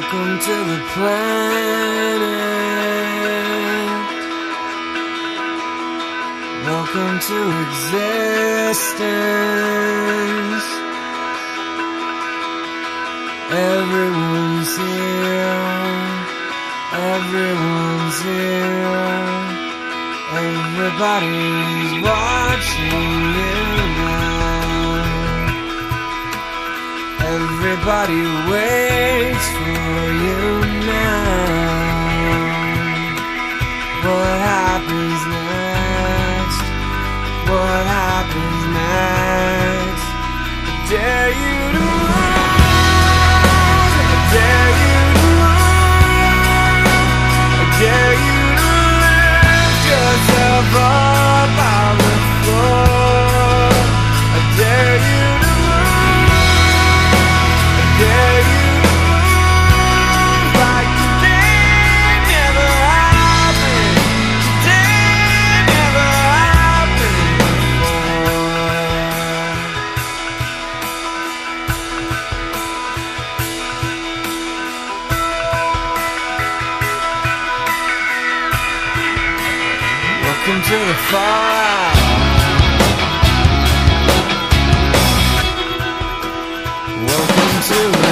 Welcome to the planet. Welcome to existence. Everyone's here. Everyone's here. Everybody's watching you now. Everybody waits for you now. What happens next? What happens next? I dare you to move. I dare you to move. I dare you to lift yourself up out the floor. I dare you to move. I dare you to move like today never happened. Today never happened before. Welcome to the fallout. Welcome to